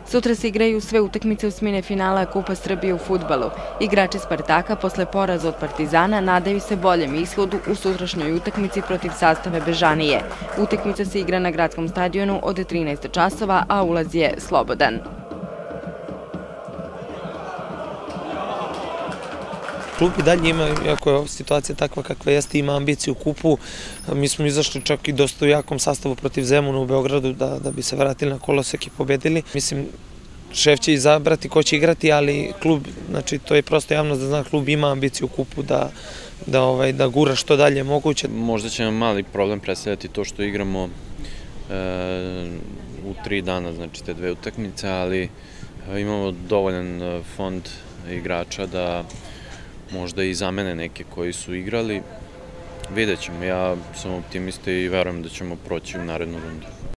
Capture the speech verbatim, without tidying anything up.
Sutra se igraju sve utakmice osmine finala Kupa Srbije u fudbalu. Igrači Spartaka posle poraza od Partizana nadaju se boljem ishodu u sutrašnjoj utakmici protiv Sastave Bežanije. Utakmica se igra na gradskom stadionu od trinaest časova, a ulaz je slobodan. Klub i dalje ima, iako je situacija takva kakva jeste, ima ambiciju u kupu. Mi smo izašli čak i dosta u jakom sastavu protiv Zemuna u Beogradu da, da bi se vratili na kolosek i pobedili. Mislim, šef će izabrati ko će igrati, ali klub, znači to je prosto javnost da zna, klub ima ambiciju u kupu da, da, ovaj, da gura što dalje moguće. Možda će nam mali problem predstavljati to što igramo e, u tri dana, znači te dve utakmice, ali imamo dovoljan fond igrača da možda i zamene neke koji su igrali. Vidjet ćemo, ja sam optimista i verujem da ćemo proći u narednu rundu.